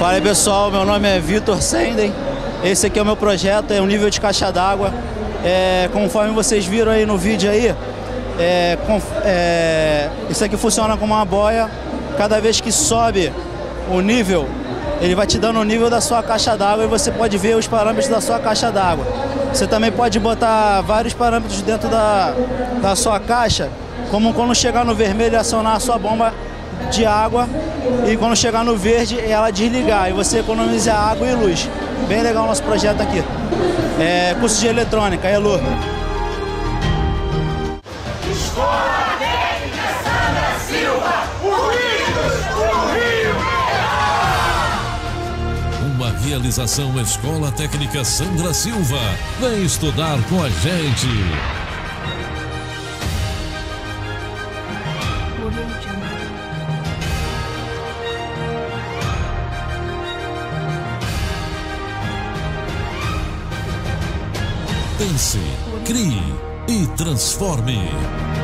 Fala aí, pessoal, meu nome é Vitor Senden. Esse aqui é o meu projeto, é um nível de caixa d'água. Conforme vocês viram aí no vídeo aí, isso aqui funciona como uma boia. Cada vez que sobe o nível, ele vai te dando o nível da sua caixa d'água e você pode ver os parâmetros da sua caixa d'água. Você também pode botar vários parâmetros dentro da sua caixa, como quando chegar no vermelho, acionar a sua bomba de água, e quando chegar no verde, ela desligar e você economiza água e luz. Bem legal o nosso projeto aqui. Curso de eletrônica, ELU. Escola Técnica Sandra Silva, unidos no Rio. Uma realização Escola Técnica Sandra Silva. Vem estudar com a gente. Pense, crie e transforme.